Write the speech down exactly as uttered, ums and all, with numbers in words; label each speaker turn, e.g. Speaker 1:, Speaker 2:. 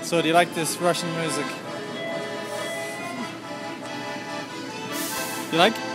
Speaker 1: So do you like this Russian music? You like?